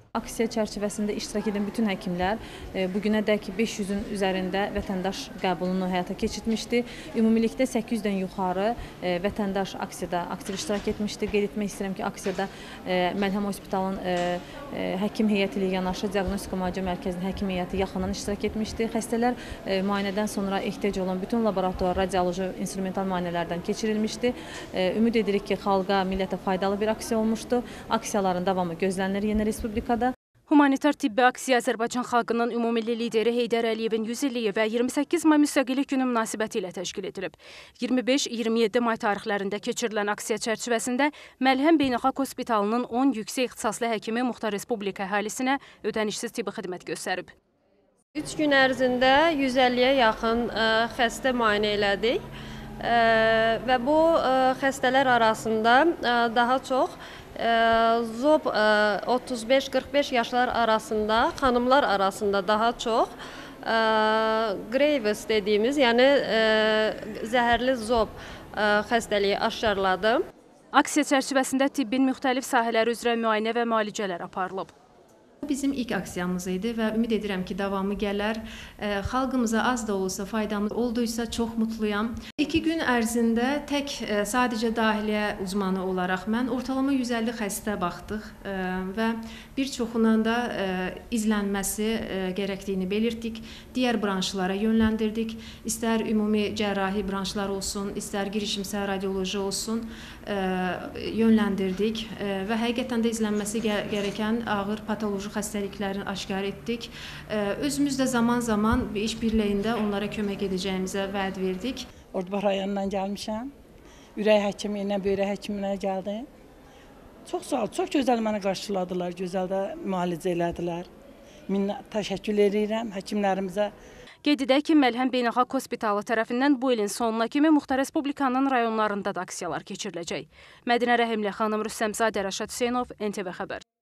Aksiya çərçivəsində iştirak edən bütün həkimlər bugünədək 500-ün üzərində vətəndaş qəbulunu həyata keçirmişdi. Ümumilikdə 800-dən yuxarı vətəndaş aksiyada aktiv iştirak etmişdi. Qeyd etmək istəyirəm ki, aksiyada Məlhəm Hospitalın həkim heyəti ilə yanaşı Diaqnostika Müalicə Mərkəzinin həkim heyəti yaxından iştirak etmişdi. Xəstələr müayinədən sonra ehtiyac olan bütün laboratuvar, radioloji, instrumental müayinələrdən keçirilmişdi. Ümid edirik ki, xalqa, millətə faydalı bir aksiya olmuşdu. Aksiyaların davamı gözlənilir yeni respublikada. Humanitar tibbi aksiya Azərbaycan xalqının ümumilli lideri Heydər Əliyevin 100 illiyi və 28 may Müstəqillik günü münasibəti ilə təşkil edilib. 25-27 may tarixlərində keçirilən aksiya çərçivəsində Məlhəm Beynəlxalq Hospitalının 10 yüksək ixtisaslı həkimi Muxtar Respublika əhalisinə ödənişsiz tibbi xidmət göstərib. 3 gün ərzində 150-yə yaxın xəstə müayinə elədik və bu xəstələr arasında daha çox ZOB 35-45 yaşlar arasında, xanımlar arasında daha çox Graves dediyimiz, yəni zəhərli ZOB xəstəliyi aşkarladım. Aksiya çərçivəsində tibbin müxtəlif sahələri üzrə müayinə və müalicələr aparılıb. Bu bizim ilk aksiyamız idi və ümid edirəm ki, davamı gələr. Xalqımıza az da olsa faydamız olduysa çox mutluyam. 2 gün ərzində tək sadəcə dahiliyyə uzmanı olaraq mən ortalama 150 xəstə baxdıq və bir çoxundan da izlənməsi gərəkdiyini belirtdik. Digər branşlara yönləndirdik. İstər ümumi cərrahi branşlar olsun, istər girişimsel radioloji olsun, yönləndirdik və həqiqətən də izlənməsi gərəkən ağır patoloji xəstəliklərini aşkar etdik. Özümüz də zaman-zaman iş birliyində onlara kömək edəcəyimizə vəd verdik. Ordubad rayonundan gəlmişəm. Ürək həkimi ilə böyrək həkiminə gəldim. Çox sağ ol, çox gözəl mənə qarşıladılar, gözəl də müalicə elədilər. Təşəkkür edirəm həkimlərimizə. Qeyd edək ki, Məlhəm Beynəlxalq Hospitalı tərəfindən bu ilin sonuna kimi Muxtar Respublikanın rayonlarında da aksiyalar keçiriləcək. Mədinə Rəhimli xanım, Rüstəmzadə, Rəşad Hüseynov, NTV Xəbər.